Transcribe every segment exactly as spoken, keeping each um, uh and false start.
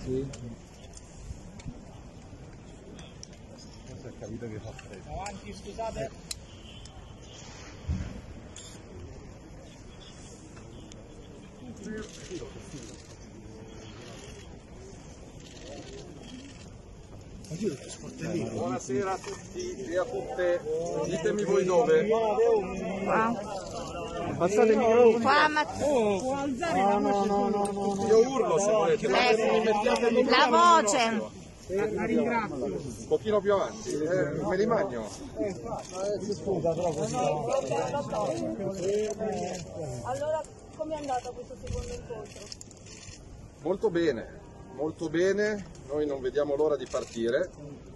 Sì. Questo è capito che fa freddo. Avanti, scusate. Buonasera a tutti e a tutte, ditemi voi dove. Passatemi qua, ma Può alzare la voce? No, no, no, no. Io urlo se volete, ma se mi mettiate il la microfono voce. La ringrazio. un pochino più avanti, eh, me li magno. Scusa, però così. Allora, com'è andato questo secondo incontro? Molto bene, molto bene, noi non vediamo l'ora di partire.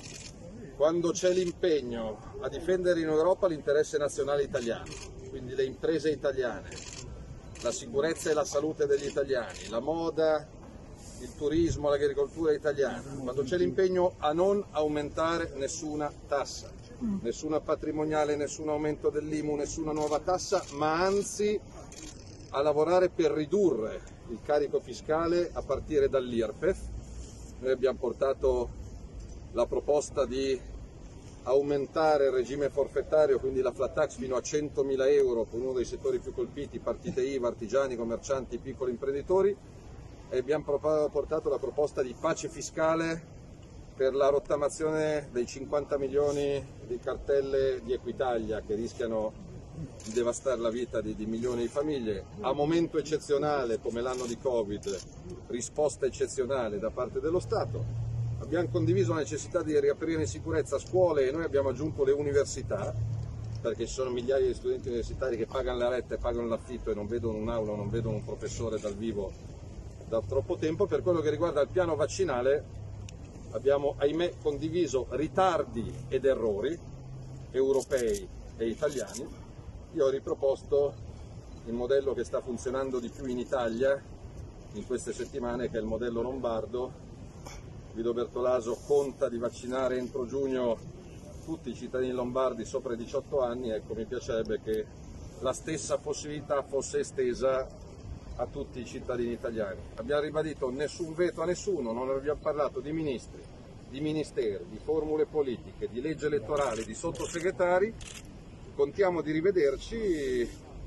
Quando c'è l'impegno a difendere in Europa l'interesse nazionale italiano, quindi le imprese italiane, la sicurezza e la salute degli italiani, la moda, il turismo, l'agricoltura italiana, quando c'è l'impegno a non aumentare nessuna tassa, nessuna patrimoniale, nessun aumento dell'I M U, nessuna nuova tassa, ma anzi a lavorare per ridurre il carico fiscale a partire dall'I R P E F. Noi abbiamo portato la proposta di aumentare il regime forfettario, quindi la flat tax fino a centomila euro per uno dei settori più colpiti, partite I V A, artigiani, commercianti, piccoli imprenditori, e abbiamo portato la proposta di pace fiscale per la rottamazione dei cinquanta milioni di cartelle di Equitalia che rischiano di devastare la vita di, di milioni di famiglie. A momento eccezionale come l'anno di Covid, risposta eccezionale da parte dello Stato. Abbiamo condiviso la necessità di riaprire in sicurezza scuole e noi abbiamo aggiunto le università, perché ci sono migliaia di studenti universitari che pagano la retta e pagano l'affitto e non vedono un'aula, non vedono un professore dal vivo da troppo tempo. Per quello che riguarda il piano vaccinale abbiamo, ahimè, condiviso ritardi ed errori europei e italiani. Io ho riproposto il modello che sta funzionando di più in Italia in queste settimane, che è il modello lombardo. Guido Bertolaso conta di vaccinare entro giugno tutti i cittadini lombardi sopra i diciotto anni. Ecco, mi piacerebbe che la stessa possibilità fosse estesa a tutti i cittadini italiani. Abbiamo ribadito nessun veto a nessuno, non abbiamo parlato di ministri, di ministeri, di formule politiche, di legge elettorale, di sottosegretari. Contiamo di rivederci,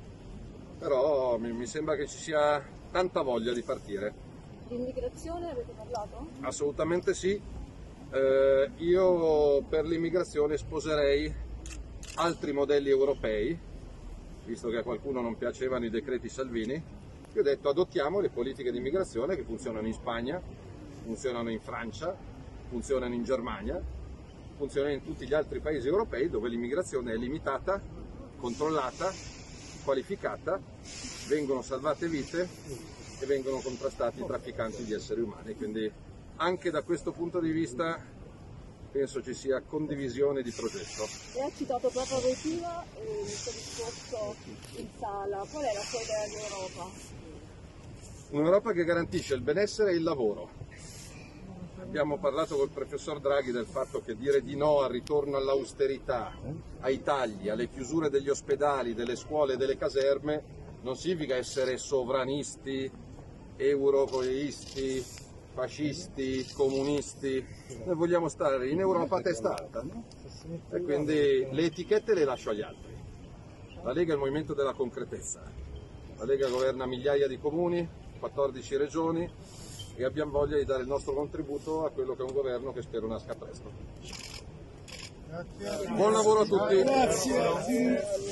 però mi, mi sembra che ci sia tanta voglia di partire. Di immigrazione avete parlato? Assolutamente sì. Eh, io per l'immigrazione sposerei altri modelli europei, visto che a qualcuno non piacevano i decreti Salvini. Io ho detto adottiamo le politiche di immigrazione che funzionano in Spagna, funzionano in Francia, funzionano in Germania, funzionano in tutti gli altri paesi europei dove l'immigrazione è limitata, controllata, qualificata, vengono salvate vite e vengono contrastati i trafficanti di esseri umani. Quindi anche da questo punto di vista penso ci sia condivisione di progetto. E ha citato proprio Wojtyła eh, il suo discorso in sala. Qual è la sua idea di Europa? Un'Europa che garantisce il benessere e il lavoro. Abbiamo parlato col professor Draghi del fatto che dire di no al ritorno all'austerità, ai tagli, alle chiusure degli ospedali, delle scuole e delle caserme non significa essere sovranisti, europoisti, fascisti, comunisti. Noi vogliamo stare in Europa a testa alta e quindi le etichette le lascio agli altri. La Lega è il movimento della concretezza. La Lega governa migliaia di comuni, quattordici regioni, e abbiamo voglia di dare il nostro contributo a quello che è un governo che spero nasca presto. Buon lavoro a tutti! Grazie.